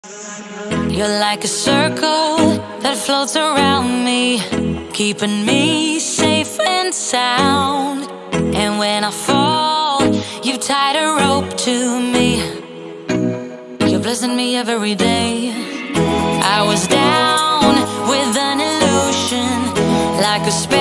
You're like a circle that floats around me, keeping me safe and sound. And when I fall, you tied a rope to me. You're blessing me every day. I was down with an illusion, like a spell